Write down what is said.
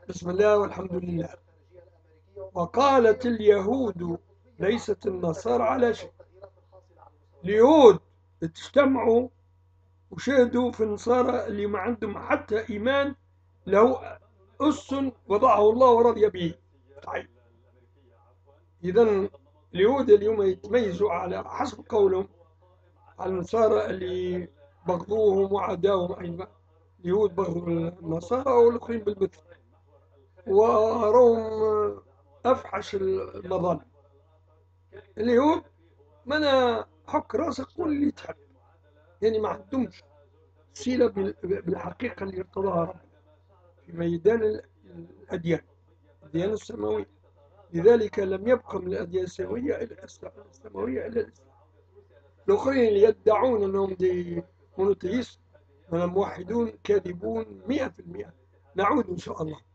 بسم الله والحمد لله. وقالت اليهود ليست النصارى على شيء. اليهود اجتمعوا وشهدوا في النصارى اللي ما عندهم حتى إيمان له أس وضعه الله ورضي به. طيب، إذا اليهود اليوم يتميزوا على حسب قولهم على النصارى اللي بغضوهم وعداهم أيضا. اليهود بغضوا النصارى والآخرين بالمثل، وراهم أفحش المظالم. اليهود منع حك راسك قول اللي تحب، يعني ما عندهمش صلة بالحقيقة اللي ارتضاها ربنا في ميدان الأديان، الديانة السماوية. لذلك لم يبقى من الأديان السماوية إلا الإسلام. الآخرين اللي يدعون أنهم دي مونوثيست موحدون كاذبون 100%. نعود إن شاء الله.